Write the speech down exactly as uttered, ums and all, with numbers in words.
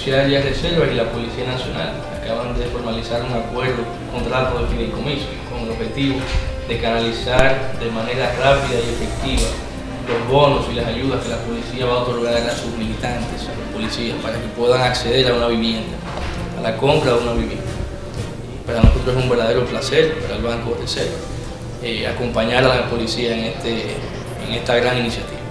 Policial de Reserva y la Policía Nacional acaban de formalizar un acuerdo, un contrato de fideicomiso con el objetivo de canalizar de manera rápida y efectiva los bonos y las ayudas que la policía va a otorgar a sus militantes, a los policías, para que puedan acceder a una vivienda, a la compra de una vivienda. Para nosotros es un verdadero placer, para el Banco de Reserva, eh, acompañar a la policía en, este, en esta gran iniciativa.